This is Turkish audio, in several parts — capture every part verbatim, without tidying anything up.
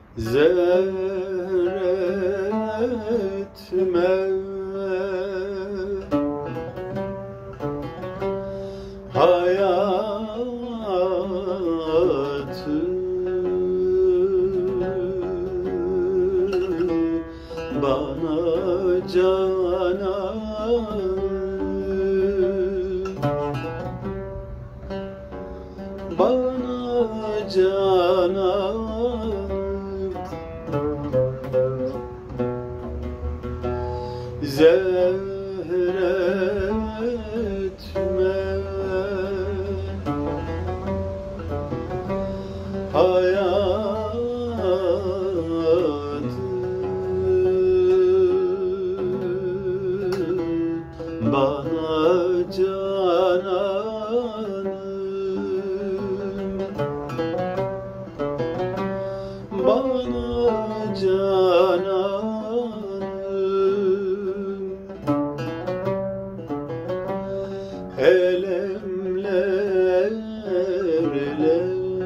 Zehretme hayatı, bana canan, bana canan. Zehretme hayatı, bana cananım, bana cananım. Elemlerle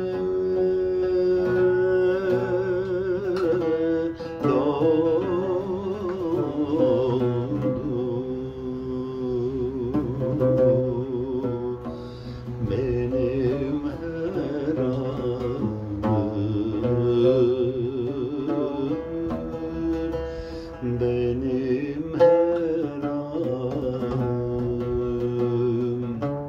doldu benim her anım, benim her anım.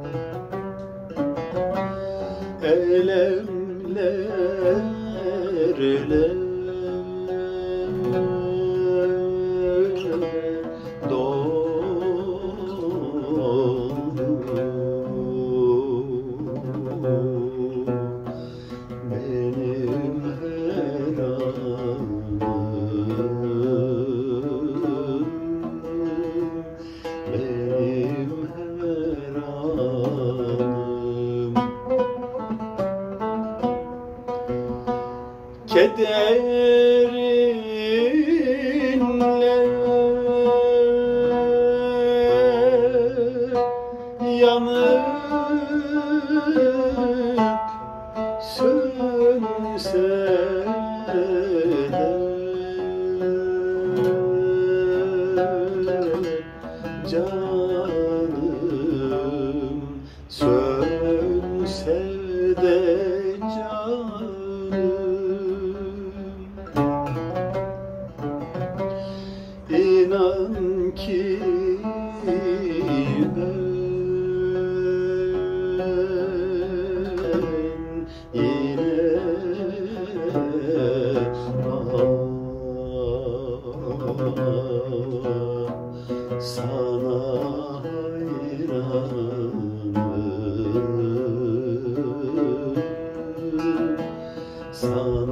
Elemlerle doldu benim her anım, benim her anım. Kederinle yanıp sönse de canım, sönse de canım, İnan ki ben yine sana hayranım, sana